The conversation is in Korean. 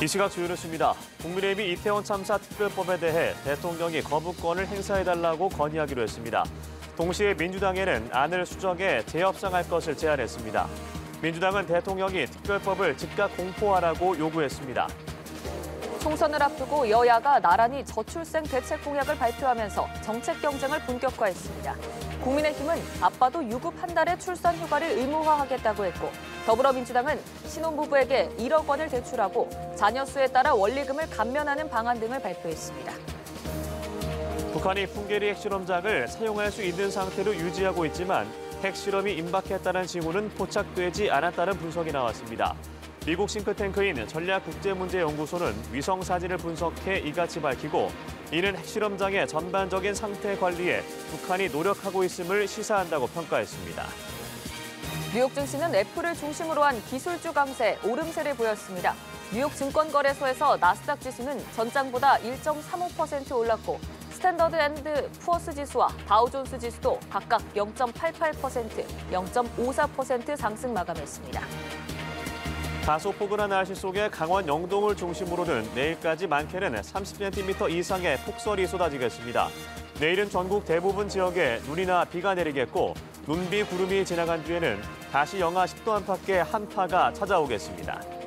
이 시각 주요 뉴스입니다. 국민의힘이 이태원 참사 특별법에 대해 대통령이 거부권을 행사해달라고 건의하기로 했습니다. 동시에 민주당에는 안을 수정해 재협상할 것을 제안했습니다. 민주당은 대통령이 특별법을 즉각 공포하라고 요구했습니다. 총선을 앞두고 여야가 나란히 저출생 대책 공약을 발표하면서 정책 경쟁을 본격화했습니다. 국민의힘은 아빠도 유급 한 달의 출산 휴가를 의무화하겠다고 했고, 더불어민주당은 신혼부부에게 1억 원을 대출하고 자녀 수에 따라 원리금을 감면하는 방안 등을 발표했습니다. 북한이 풍계리 핵실험장을 사용할 수 있는 상태로 유지하고 있지만 핵실험이 임박했다는 징후는 포착되지 않았다는 분석이 나왔습니다. 미국 싱크탱크인 전략국제문제연구소는 위성 사진을 분석해 이같이 밝히고, 이는 핵실험장의 전반적인 상태 관리에 북한이 노력하고 있음을 시사한다고 평가했습니다. 뉴욕 증시는 애플을 중심으로 한 기술주 강세, 오름세를 보였습니다. 뉴욕 증권거래소에서 나스닥 지수는 전장보다 1.35% 올랐고, 스탠더드 앤드 푸어스 지수와 다우존스 지수도 각각 0.88%, 0.54% 상승 마감했습니다. 다소 포근한 날씨 속에 강원 영동을 중심으로는 내일까지 많게는 30cm 이상의 폭설이 쏟아지겠습니다. 내일은 전국 대부분 지역에 눈이나 비가 내리겠고, 눈비 구름이 지나간 뒤에는 다시 영하 10도 안팎의 한파가 찾아오겠습니다.